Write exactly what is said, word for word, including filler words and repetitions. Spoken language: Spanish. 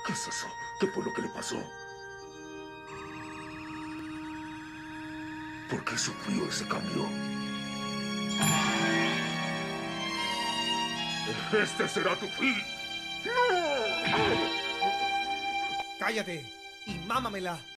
¿Qué es eso? ¿Qué fue lo que le pasó? ¿Por qué sufrió ese cambio? ¡Este será tu fin! ¡No! ¡Cállate y mámamela!